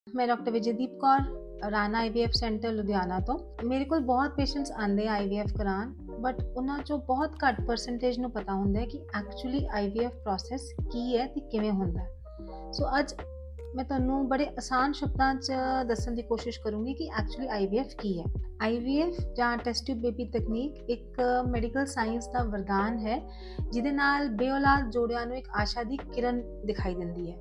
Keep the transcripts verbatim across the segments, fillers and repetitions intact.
मैं doctor Vijaydeep Kaur Rana IVF centre Ludhiana ਤੋਂ। ਮੇਰੇ ਕੋਲ ਬਹੁਤ ਪੇਸ਼ੈਂਟਸ ਆਉਂਦੇ ਆ ਆਈਵੀਐਫ ਕਰਾਉਣ, ਬਟ ਉਹਨਾਂ 'ਚੋਂ ਬਹੁਤ ਘੱਟ ਪਰਸੈਂਟੇਜ ਨੂੰ ਪਤਾ ਹੁੰਦਾ ਹੈ ਕਿ ਐਕਚੁਅਲੀ ਆਈਵੀਐਫ ਪ੍ਰੋਸੈਸ ਕੀ ਹੈ ਅਤੇ ਕਿਵੇਂ ਹੁੰਦਾ ਹੈ। ਸੋ ਅੱਜ ਮੈਂ ਤੁਹਾਨੂੰ ਬੜੇ ਆਸਾਨ ਸ਼ਬਦਾਂ 'ਚ ਦੱਸਣ ਦੀ ਕੋਸ਼ਿਸ਼ ਕਰੂੰਗੀ ਕਿ ਐਕਚੁਅਲੀ ਆਈਵੀਐਫ ਕੀ ਹੈ। ਆਈਵੀਐਫ ਜਾਂ ਟੈਸਟ ਟਿਊਬ ਬੇਬੀ ਤਕਨੀਕ ਇੱਕ ਮੈਡੀਕਲ ਸਾਇੰਸ ਦਾ ਵਰਦਾਨ ਹੈ, ਜਿਹਦੇ ਨਾਲ ਬੇਔਲਾਦ ਜੋੜਿਆਂ ਨੂੰ ਇੱਕ ਆਸ਼ਾ ਦੀ ਕਿਰਨ ਦਿਖਾਈ ਦਿੰਦੀ ਹੈ।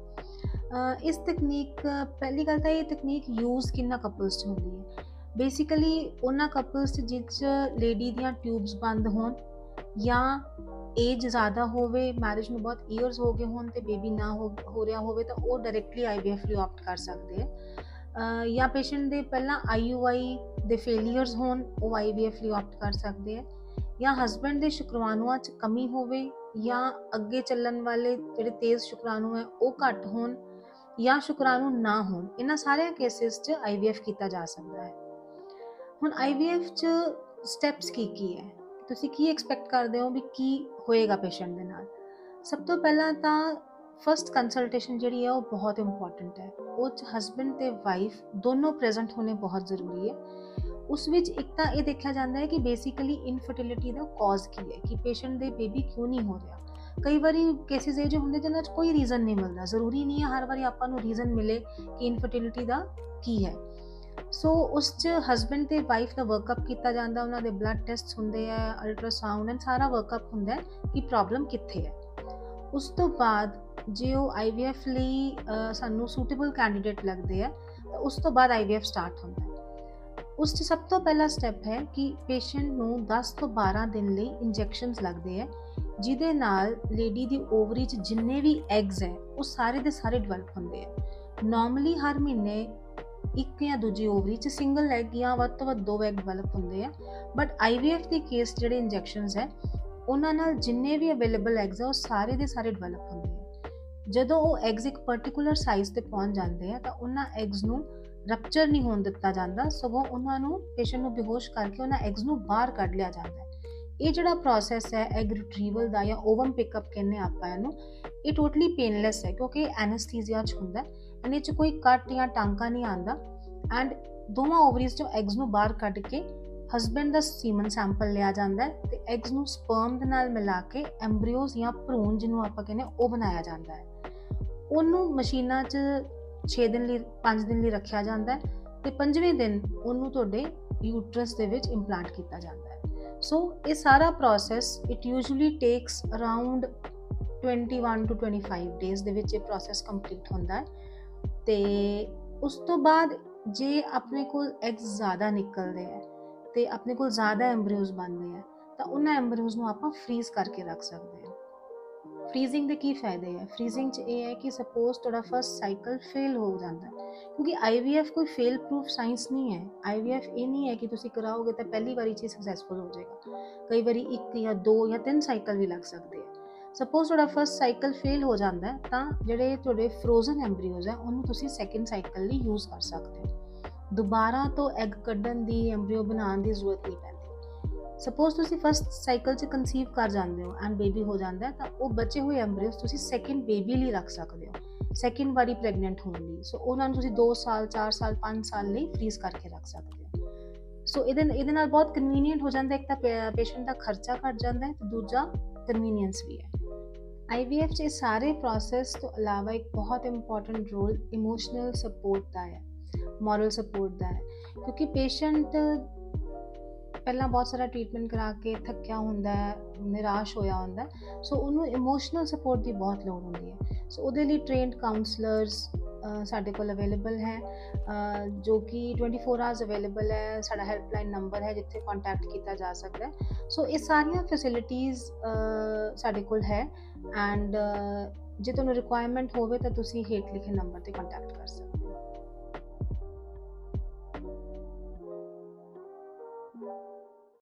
ਇਸ ਤਕਨੀਕ ਪਹਿਲੀ ਗੱਲ ਤਾਂ ਇਹ ਤਕਨੀਕ ਯੂਜ਼ ਕਿੰਨਾ ਕਪਲਸ 'ਚ ਹੁੰਦੀ ਹੈ। ਬੇਸਿਕਲੀ ਉਹਨਾਂ ਕਪਲਸ 'ਚ ਜਿਸ 'ਚ ਲੇਡੀ ਦੀਆਂ ਟਿਊਬਸ ਬੰਦ ਹੋਣ ਜਾਂ ਏਜ ਜ਼ਿਆਦਾ ਹੋਵੇ, ਮੈਰਿਜ ਨੂੰ ਬਹੁਤ ਈਅਰਸ ਹੋ ਗਏ ਹੋਣ ਅਤੇ ਬੇਬੀ ਨਾ ਹੋ ਹੋ ਰਿਹਾ ਹੋਵੇ, ਤਾਂ ਉਹ ਡਾਇਰੈਕਟਲੀ ਆਈਵੀਐਫ ਲਈ ਆਪਟ ਕਰ ਸਕਦੇ ਹੈ। ਜਾਂ ਪੇਸ਼ੈਂਟ ਦੇ ਪਹਿਲਾਂ ਆਈ ਯੂ ਆਈ ਦੇ ਫੇਲੀਅਰਸ ਹੋਣ, ਉਹ ਆਈਵੀਐਫ ਲਈ ਆਪਟ ਕਰ ਸਕਦੇ ਹੈ। ਜਾਂ ਹਸਬੈਂਡ ਦੇ ਸ਼ੁਕਰਾਣੂਆਂ 'ਚ ਕਮੀ ਹੋਵੇ ਜਾਂ ਅੱਗੇ ਚੱਲਣ ਵਾਲੇ ਜਿਹੜੇ ਤੇਜ਼ ਸ਼ੁਕਰਾਣੂ ਹੈ ਉਹ ਘੱਟ ਹੋਣ ਜਾਂ ਸ਼ੁਕਰਾਣੂ ਨਾ ਹੋਣ, ਇਹਨਾਂ ਸਾਰਿਆਂ ਕੇਸਿਸ 'ਚ ਆਈਵੀਐਫ ਕੀਤਾ ਜਾ ਸਕਦਾ ਹੈ। ਹੁਣ ਆਈਵੀਐਫ 'ਚ ਸਟੈਪਸ ਕੀ ਕੀ ਹੈ, ਤੁਸੀਂ ਕੀ ਐਕਸਪੈਕਟ ਕਰਦੇ ਹੋ ਵੀ ਕੀ ਹੋਏਗਾ ਪੇਸ਼ੈਂਟ ਦੇ ਨਾਲ। ਸਭ ਤੋਂ ਪਹਿਲਾਂ ਤਾਂ ਫਸਟ ਕੰਸਲਟੇਸ਼ਨ ਜਿਹੜੀ ਹੈ ਉਹ ਬਹੁਤ ਇੰਪੋਰਟੈਂਟ ਹੈ। ਉਹ 'ਚ ਹਸਬੈਂਡ ਅਤੇ ਵਾਈਫ ਦੋਨੋਂ ਪ੍ਰੈਜ਼ੈਂਟ ਹੋਣੇ ਬਹੁਤ ਜ਼ਰੂਰੀ ਹੈ। ਉਸ ਵਿੱਚ ਇੱਕ ਤਾਂ ਇਹ ਦੇਖਿਆ ਜਾਂਦਾ ਹੈ ਕਿ ਬੇਸਿਕਲੀ ਇਨਫਰਟੀਲਿਟੀ ਦਾ ਕੌਜ਼ ਕੀ ਹੈ, ਕਿ ਪੇਸ਼ੈਂਟ ਦੇ ਬੇਬੀ ਕਿਉਂ ਨਹੀਂ ਹੋ ਰਿਹਾ। ਕਈ ਵਾਰੀ ਕੇਸਿਸ ਇਹ ਜਿਹੇ ਹੁੰਦੇ ਜਿਹਨਾਂ 'ਚ ਕੋਈ ਰੀਜ਼ਨ ਨਹੀਂ ਮਿਲਦਾ। ਜ਼ਰੂਰੀ ਨਹੀਂ ਹੈ ਹਰ ਵਾਰੀ ਆਪਾਂ ਨੂੰ ਰੀਜ਼ਨ ਮਿਲੇ ਕਿ ਇਨਫਰਟੀਲਿਟੀ ਦਾ ਕੀ ਹੈ। ਸੋ ਉਸ 'ਚ ਹਸਬੈਂਡ ਅਤੇ ਵਾਈਫ ਦਾ ਵਰਕਅਪ ਕੀਤਾ ਜਾਂਦਾ, ਉਹਨਾਂ ਦੇ ਬਲੱਡ ਟੈਸਟ ਹੁੰਦੇ ਆ, ਅਲਟਰਾਸਾਊਂਡ ਐਂਡ ਸਾਰਾ ਵਰਕਅਪ ਹੁੰਦਾ ਹੈ ਕਿ ਪ੍ਰੋਬਲਮ ਕਿੱਥੇ ਹੈ। ਉਸ ਤੋਂ ਬਾਅਦ ਜੇ ਉਹ ਆਈ ਵੀ ਐਫ ਲਈ ਸਾਨੂੰ ਸੂਟੇਬਲ ਕੈਂਡੀਡੇਟ ਲੱਗਦੇ ਆ ਤਾਂ ਉਸ ਤੋਂ ਬਾਅਦ ਆਈ ਵੀ ਐਫ ਸਟਾਰਟ ਹੁੰਦਾ ਹੈ। ਉਸ 'ਚ ਸਭ ਤੋਂ ਪਹਿਲਾ ਸਟੈਪ ਹੈ ਕਿ ਪੇਸ਼ੈਂਟ ਨੂੰ ਦਸ ਤੋਂ ਬਾਰਾਂ ਦਿਨ ਲਈ ਇੰਜੈਕਸ਼ਨਸ ਲੱਗਦੇ ਹੈ, ਜਿਹਦੇ ਨਾਲ ਲੇਡੀ ਦੀ ਓਵਰੀ 'ਚ ਜਿੰਨੇ ਵੀ ਐਗਸ ਹੈ ਉਹ ਸਾਰੇ ਦੇ ਸਾਰੇ ਡਿਵੈਲਪ ਹੁੰਦੇ ਆ। ਨੋਰਮਲੀ ਹਰ ਮਹੀਨੇ ਇੱਕ ਜਾਂ ਦੂਜੀ ਓਵਰੀ 'ਚ ਸਿੰਗਲ ਐਗ ਜਾਂ ਵੱਧ ਤੋਂ ਵੱਧ ਦੋ ਐਗ ਡਿਵੈਲਪ ਹੁੰਦੇ ਆ, ਬਟ ਆਈ ਵੀ ਐਫ ਦੇ ਕੇਸ ਜਿਹੜੇ ਇੰਜੈਕਸ਼ਨਸ ਹੈ ਉਹਨਾਂ ਨਾਲ ਜਿੰਨੇ ਵੀ ਅਵੇਲੇਬਲ ਐਗਸ ਆ ਉਹ ਸਾਰੇ ਦੇ ਸਾਰੇ ਡਿਵੈਲਪ ਹੁੰਦੇ ਆ। ਜਦੋਂ ਉਹ ਐਗਸ ਇੱਕ ਪਰਟੀਕੂਲਰ ਸਾਈਜ਼ 'ਤੇ ਪਹੁੰਚ ਜਾਂਦੇ ਆ ਤਾਂ ਉਹਨਾਂ ਐਗਸ ਨੂੰ ਰਪਚਰ ਨਹੀਂ ਹੋਣ ਦਿੱਤਾ ਜਾਂਦਾ, ਸਗੋਂ ਉਹਨਾਂ ਨੂੰ ਪੇਸ਼ੈਂਟ ਨੂੰ ਬੇਹੋਸ਼ ਕਰਕੇ ਉਹਨਾਂ ਐਗਸ ਨੂੰ ਬਾਹਰ ਕੱਢ ਲਿਆ ਜਾਂਦਾ ਹੈ। ਇਹ ਜਿਹੜਾ ਪ੍ਰੋਸੈਸ ਹੈ ਐਗ ਰਿਟਰੀਵਲ ਦਾ ਜਾਂ ਓਵਮ ਪਿਕਅਪ ਕਹਿੰਦੇ ਆਪਾਂ ਇਹਨੂੰ, ਇਹ ਟੋਟਲੀ ਪੇਨਲੈਸ ਹੈ ਕਿਉਂਕਿ ਐਨਸਥੀਸੀਆ 'ਚ ਹੁੰਦਾ ਐਂਡ ਇਹ 'ਚ ਕੋਈ ਕੱਟ ਜਾਂ ਟਾਂਕਾ ਨਹੀਂ ਆਉਂਦਾ। ਐਂਡ ਦੋਵਾਂ ਓਵਰੀਜ਼ 'ਚੋਂ ਐਗਸ ਨੂੰ ਬਾਹਰ ਕੱਢ ਕੇ ਹਸਬੈਂਡ ਦਾ ਸੀਮਨ ਸੈਂਪਲ ਲਿਆ ਜਾਂਦਾ ਹੈ ਅਤੇ ਐਗਸ ਨੂੰ ਸਪਰਮ ਦੇ ਨਾਲ ਮਿਲਾ ਕੇ ਐਂਬਰੀਓਜ਼ ਜਾਂ ਭਰੂਣ ਜਿਹਨੂੰ ਆਪਾਂ ਕਹਿੰਦੇ ਉਹ ਬਣਾਇਆ ਜਾਂਦਾ ਹੈ। ਉਹਨੂੰ ਮਸ਼ੀਨਾਂ 'ਚ ਛੇ ਦਿਨ ਲਈ ਪੰਜ ਦਿਨ ਲਈ ਰੱਖਿਆ ਜਾਂਦਾ ਹੈ ਅਤੇ ਪੰਜਵੇਂ ਦਿਨ ਉਹਨੂੰ ਤੁਹਾਡੇ ਯੂਟਰਸ ਦੇ ਵਿੱਚ ਇੰਪਲਾਂਟ ਕੀਤਾ ਜਾਂਦਾ ਹੈ। ਸੋ ਇਹ ਸਾਰਾ process it usually takes around twenty one to twenty five days ਦੇ ਵਿੱਚ ਇਹ ਪ੍ਰੋਸੈਸ ਕੰਪਲੀਟ ਹੁੰਦਾ ਹੈ। ਅਤੇ ਉਸ ਤੋਂ ਬਾਅਦ ਜੇ ਆਪਣੇ ਕੋਲ ਐਗਸ ਜ਼ਿਆਦਾ ਨਿਕਲਦੇ ਹੈ ਅਤੇ ਆਪਣੇ ਕੋਲ ਜ਼ਿਆਦਾ ਐਂਬਰੀਓਜ਼ ਬਣਦੇ ਹੈ ਤਾਂ ਉਹਨਾਂ ਐਂਬਰੀਓਜ਼ ਨੂੰ ਆਪਾਂ ਫਰੀਜ਼ ਕਰਕੇ ਰੱਖ ਸਕਦੇ ਹਾਂ। ਫਰੀਜ਼ਿੰਗ ਦੇ ਕੀ ਫਾਇਦੇ ਹੈ? ਫਰੀਜ਼ਿੰਗ 'ਚ ਇਹ ਹੈ ਕਿ ਸਪੋਜ਼ ਤੁਹਾਡਾ ਫਸਟ ਸਾਈਕਲ ਫੇਲ ਹੋ ਜਾਂਦਾ, ਕਿਉਂਕਿ ਆਈ ਵੀ ਐਫ ਕੋਈ ਫੇਲ ਪ੍ਰੂਫ ਸਾਇੰਸ ਨਹੀਂ ਹੈ। ਆਈ ਵੀ ਐਫ ਇਹ ਨਹੀਂ ਹੈ ਕਿ ਤੁਸੀਂ ਕਰਾਓਗੇ ਤਾਂ ਪਹਿਲੀ ਵਾਰੀ 'ਚ ਹੀ ਸਕਸੈਸਫੁਲ ਹੋ ਜਾਏਗਾ। ਕਈ ਵਾਰੀ ਇੱਕ ਜਾਂ ਦੋ ਜਾਂ ਤਿੰਨ ਸਾਈਕਲ ਵੀ ਲੱਗ ਸਕਦੇ ਆ। ਸਪੋਜ਼ ਤੁਹਾਡਾ ਫਸਟ ਸਾਈਕਲ ਫੇਲ ਹੋ ਜਾਂਦਾ ਤਾਂ ਜਿਹੜੇ ਤੁਹਾਡੇ ਫਰੋਜ਼ਨ ਐਂਬਰੀਓਜ਼ ਹੈ ਉਹਨੂੰ ਤੁਸੀਂ ਸੈਕਿੰਡ ਸਾਈਕਲ ਲਈ ਯੂਜ਼ ਕਰ ਸਕਦੇ ਹੋ। ਦੁਬਾਰਾ ਤੋਂ ਐਗ ਕੱਢਣ ਦੀ, ਐਂਬਰੀਓ ਬਣਾਉਣ ਦੀ ਜ਼ਰੂਰਤ ਨਹੀਂ ਪੈਂਦੀ। ਸਪੋਜ਼ ਤੁਸੀਂ ਫਸਟ ਸਾਈਕਲ 'ਚ ਕਨਸੀਵ ਕਰ ਜਾਂਦੇ ਹੋ ਐਂਡ ਬੇਬੀ ਹੋ ਜਾਂਦਾ ਤਾਂ ਉਹ ਬਚੇ ਹੋਏ ਐਂਬਰੀਓਜ਼ ਤੁਸੀਂ ਸੈਕਿੰਡ ਬੇਬੀ ਲਈ ਰੱਖ ਸਕਦੇ ਹੋ, ਸੈਕਿੰਡ ਵਾਰੀ ਪ੍ਰੈਗਨੈਂਟ ਹੋਣ ਲਈ। ਸੋ ਉਹਨਾਂ ਨੂੰ ਤੁਸੀਂ ਦੋ ਸਾਲ ਚਾਰ ਸਾਲ ਪੰਜ ਸਾਲ ਲਈ ਫਰੀਜ਼ ਕਰਕੇ ਰੱਖ ਸਕਦੇ ਹੋ। ਸੋ ਇਹਦੇ ਇਹਦੇ ਨਾਲ ਬਹੁਤ ਕਨਵੀਨੀਅੰਟ ਹੋ ਜਾਂਦਾ। ਇੱਕ ਤਾਂ ਪੇਸ਼ੈਂਟ ਦਾ ਖਰਚਾ ਘੱਟ ਜਾਂਦਾ ਹੈ ਅਤੇ ਦੂਜਾ ਕਨਵੀਨੀਅੰਸ ਵੀ ਹੈ। ਆਈ ਵੀ ਐਫ 'ਚ ਇਹ ਸਾਰੇ ਪ੍ਰੋਸੈਸ ਤੋਂ ਇਲਾਵਾ ਇੱਕ ਬਹੁਤ ਇੰਪੋਰਟੈਂਟ ਰੋਲ ਇਮੋਸ਼ਨਲ ਸਪੋਰਟ ਦਾ ਹੈ, ਮੋਰਲ ਸਪੋਰਟ ਦਾ ਹੈ, ਕਿਉਂਕਿ ਪੇਸ਼ੈਂਟ ਪਹਿਲਾਂ ਬਹੁਤ ਸਾਰਾ ਟਰੀਟਮੈਂਟ ਕਰਾ ਕੇ ਥੱਕਿਆ ਹੁੰਦਾ ਹੈ, ਨਿਰਾਸ਼ ਹੋਇਆ ਹੁੰਦਾ, ਸੋ ਉਹਨੂੰ ਇਮੋਸ਼ਨਲ ਸਪੋਰਟ ਦੀ ਬਹੁਤ ਲੋੜ ਹੁੰਦੀ ਹੈ। ਸੋ ਉਹਦੇ ਲਈ ਟ੍ਰੇਨਡ ਕਾਊਂਸਲਰਸ ਸਾਡੇ ਕੋਲ ਅਵੇਲੇਬਲ ਹੈ, ਜੋ ਕਿ ਟਵੈਂਟੀ ਫੋਰ ਆਵਰਸ ਅਵੇਲੇਬਲ ਹੈ। ਸਾਡਾ ਹੈਲਪਲਾਈਨ ਨੰਬਰ ਹੈ ਜਿੱਥੇ ਕੰਟੈਕਟ ਕੀਤਾ ਜਾ ਸਕਦਾ ਹੈ। ਸੋ ਇਹ ਸਾਰੀਆਂ ਫੈਸਿਲਿਟੀਜ਼ ਸਾਡੇ ਕੋਲ ਹੈ ਐਂਡ ਜੇ ਤੁਹਾਨੂੰ ਰਿਕੁਆਇਰਮੈਂਟ ਹੋਵੇ ਤਾਂ ਤੁਸੀਂ ਹੇਠ ਲਿਖੇ ਨੰਬਰ 'ਤੇ ਕੰਟੈਕਟ ਕਰ ਸਕਦੇ ਹੋ।